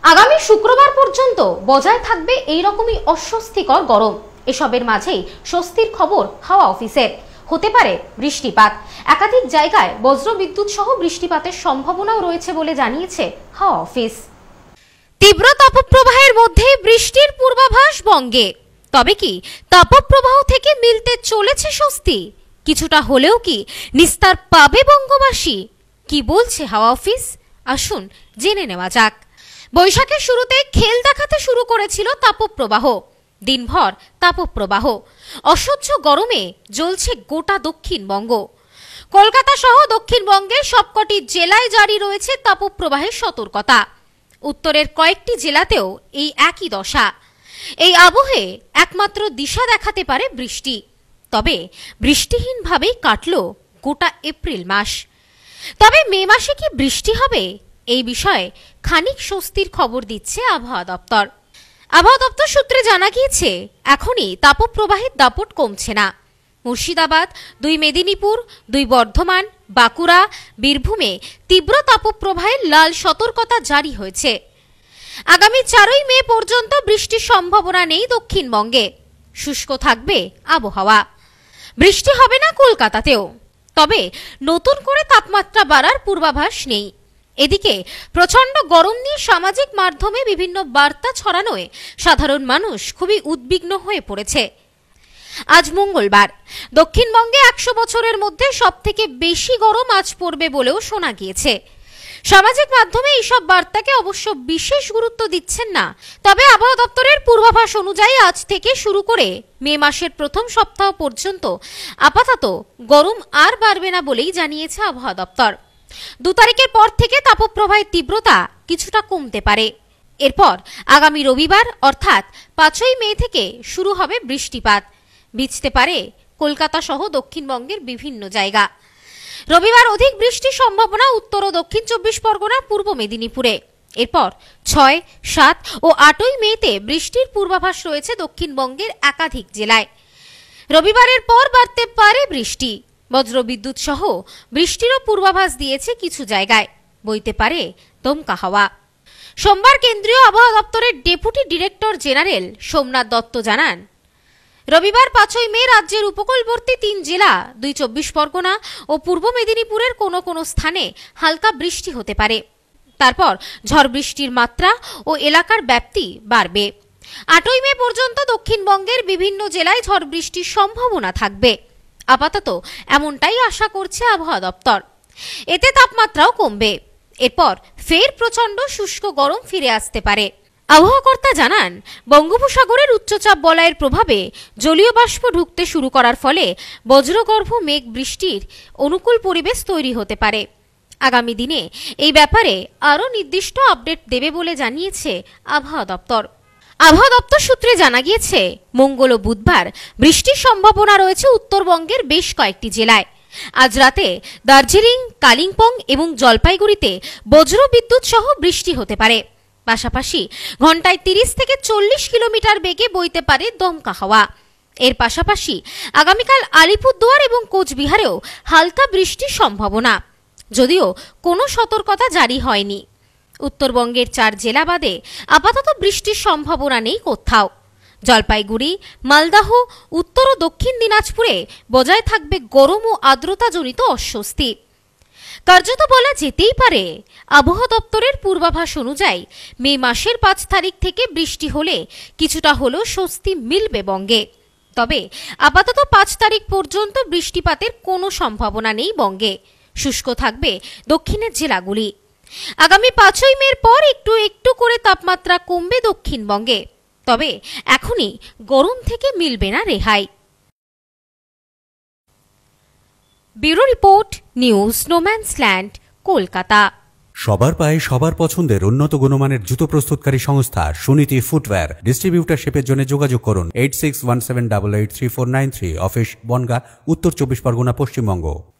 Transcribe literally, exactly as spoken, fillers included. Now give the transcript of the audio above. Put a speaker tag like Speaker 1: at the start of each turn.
Speaker 1: আগামী শুক্রবার পর্যন্ত বজায় থাকবে এই রকমই অস্বস্তিকর গরম। এসবের মাঝেই স্বস্তির খবর হাওয়া অফিসের। হতে পারে বৃষ্টিপাত, একাধিক জায়গায় বজ্রবিদ্যুৎ সহ বৃষ্টিপাতের সম্ভাবনাও রয়েছে বলে জানিয়েছে হাওয়া অফিস। তীব্র তাপপ্রবাহের মধ্যে বৃষ্টির পূর্বাভাস বঙ্গে। তবে কি তাপপ্রবাহ থেকে মিলতে চলেছে স্বস্তি? কিছুটা হলেও কি নিস্তার পাবে বঙ্গবাসী? কি বলছে হাওয়া অফিস, আসুন জেনে নেওয়া যাক। বৈশাখের শুরুতে খেল দেখাতে শুরু করেছিল তাপপ্রবাহ। দিনভর তাপপ্রবাহ, অসহ্য গরমে জ্বলছে গোটা দক্ষিণবঙ্গ। কলকাতা সহ দক্ষিণবঙ্গের সবকটি জেলায় জারি রয়েছে তাপপ্রবাহের সতর্কতা। উত্তরের কয়েকটি জেলাতেও এই একই দশা। এই আবহে একমাত্র দিশা দেখাতে পারে বৃষ্টি। তবে বৃষ্টিহীনভাবেই কাটল গোটা এপ্রিল মাস। তবে মে মাসে কি বৃষ্টি হবে? এই বিষয়ে খানিক স্বস্তির খবর দিচ্ছে আবহাওয়া দপ্তর। আবহাওয়া দপ্তর সূত্রে জানা গিয়েছে, এখনই তাপপ্রবাহের দাপট কমছে না। মুর্শিদাবাদ, দুই মেদিনীপুর, দুই বর্ধমান, বাঁকুড়া, বীরভূমে তীব্র তাপপ্রবাহের লাল সতর্কতা জারি হয়েছে। আগামী চারই মে পর্যন্ত বৃষ্টির সম্ভাবনা নেই দক্ষিণবঙ্গে। শুষ্ক থাকবে আবহাওয়া। বৃষ্টি হবে না কলকাতাতেও। তবে নতুন করে তাপমাত্রা বাড়ার পূর্বাভাস নেই। এদিকে প্রচন্ড গরম নিয়ে সামাজিক মাধ্যমে বিভিন্ন বার্তা ছড়ানোয় সাধারণ মানুষ খুবই উদ্বিগ্ন হয়ে পড়েছে। আজ মঙ্গলবার দক্ষিণবঙ্গে একশো বছরের মধ্যে সব থেকে বেশি গরম আজ পড়বে বলেও শোনা গিয়েছে। সামাজিক মাধ্যমে এইসব বার্তাকে অবশ্য বিশেষ গুরুত্ব দিচ্ছেন না। তবে আবহাওয়া দপ্তরের পূর্বাভাস অনুযায়ী আজ থেকে শুরু করে মে মাসের প্রথম সপ্তাহ পর্যন্ত আপাতত গরম আর বাড়বে না বলেই জানিয়েছে আবহাওয়া দপ্তর। দু তারিখের পর থেকে তাপপ্রবাহের তীব্রতা কিছুটা কমতে পারে। এরপর আগামী রবিবার অর্থাৎ পাঁচই মে থেকে শুরু হবে বৃষ্টিপাত। ভিজতে পারে কলকাতা সহ দক্ষিণবঙ্গের বিভিন্ন জায়গা। রবিবার অধিক বৃষ্টির সম্ভাবনা উত্তর ও দক্ষিণ চব্বিশ পরগনা, পূর্ব মেদিনীপুরে। এরপর ছয়, সাত ও আটই মেতে বৃষ্টির পূর্বাভাস রয়েছে দক্ষিণবঙ্গের একাধিক জেলায়। রবিবারের পর বাড়তে পারে বৃষ্টি। বজ্রবিদ্যুৎ সহ বৃষ্টিরও পূর্বাভাস দিয়েছে কিছু জায়গায়। বইতে পারে দমকা হাওয়া। সোমবার কেন্দ্রীয় আবহাওয়া দপ্তরের deputy director general Somnath Dutta জানান, রবিবার পাঁচই মে রাজ্যের উপকূলবর্তী তিন জেলা, দুই চব্বিশ পরগনা ও পূর্ব মেদিনীপুরের কোনো কোনো স্থানে হালকা বৃষ্টি হতে পারে। তারপর ঝড় বৃষ্টির মাত্রা ও এলাকার ব্যাপ্তি বাড়বে। আটই মে পর্যন্ত দক্ষিণবঙ্গের বিভিন্ন জেলায় ঝড় বৃষ্টির সম্ভাবনা থাকবে। আপাতত এমনটাই আশা করছে আবহাওয়া দপ্তর। এতে তাপমাত্রাও কমবে। এরপর ফের প্রচন্ড শুষ্ক গরম ফিরে আসতে পারে। আবহাওয়াকর্তা জানান, বঙ্গোপসাগরের উচ্চচাপ বলয়ের প্রভাবে জলীয় বাষ্প ঢুকতে শুরু করার ফলে বজ্রগর্ভ মেঘ বৃষ্টির অনুকূল পরিবেশ তৈরি হতে পারে। আগামী দিনে এই ব্যাপারে আরও নির্দিষ্ট আপডেট দেবে বলে জানিয়েছে আবহাওয়া দপ্তর। আবহাওয়া দপ্তর সূত্রে জানা গিয়েছে, মঙ্গল ও বুধবার বৃষ্টির সম্ভাবনা রয়েছে উত্তরবঙ্গের বেশ কয়েকটি জেলায়। আজ রাতে দার্জিলিং, কালিম্পং এবং জলপাইগুড়িতে বজ্রবিদ্যুৎ সহ বৃষ্টি হতে পারে। পাশাপাশি ঘন্টায় তিরিশ থেকে চল্লিশ কিলোমিটার বেগে বইতে পারে দমকা হাওয়া। এর পাশাপাশি আগামীকাল আলিপুরদুয়ার এবং কোচবিহারেও হালকা বৃষ্টির সম্ভাবনা, যদিও কোনো সতর্কতা জারি হয়নি। উত্তরবঙ্গের চার জেলা বাদে আপাতত বৃষ্টির সম্ভাবনা নেই কোথাও। জলপাইগুড়ি, মালদাহ, উত্তর ও দক্ষিণ দিনাজপুরে বজায় থাকবে গরম ও আর্দ্রতাজনিত অস্বস্তি। কার্যত বলা যেতেই পারে, আবহাওয়া দপ্তরের পূর্বাভাস অনুযায়ী মে মাসের পাঁচ তারিখ থেকে বৃষ্টি হলে কিছুটা হলেও স্বস্তি মিলবে বঙ্গে। তবে আপাতত পাঁচ তারিখ পর্যন্ত বৃষ্টিপাতের কোনো সম্ভাবনা নেই বঙ্গে। শুষ্ক থাকবে দক্ষিণের জেলাগুলি। আগামী পাঁচই মের পর একটু একটু করে তাপমাত্রা কমবে দক্ষিণবঙ্গে। তবে এখনই গরম থেকে মিলবে না রেহাই। Bureau report, news no man's land, Kolkata.
Speaker 2: সবার পায়ে সবার পছন্দের উন্নত গুণমানের জুতো প্রস্তুতকারী সংস্থা সুনীতি ফুটওয়্যার। ডিস্ট্রিবিউটারশিপের জন্য যোগাযোগ করুন eight six one seven double eight three four nine three. Office Bongaon, Uttar Chabbish Pargana, Paschimbanga.